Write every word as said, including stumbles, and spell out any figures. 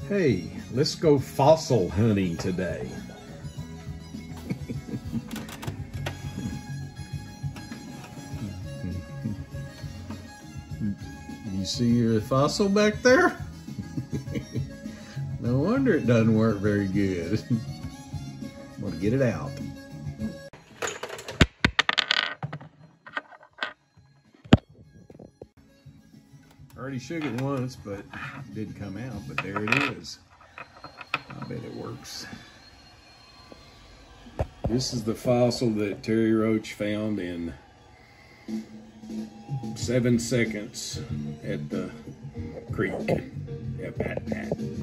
Hey, let's go fossil hunting today. You see your fossil back there? No wonder it doesn't work very good. I'm gonna get it out. I already shook it once, but it didn't come out, but there it is. I bet it works. This is the fossil that Terry Roach found in seven seconds at the creek at Pat Pat.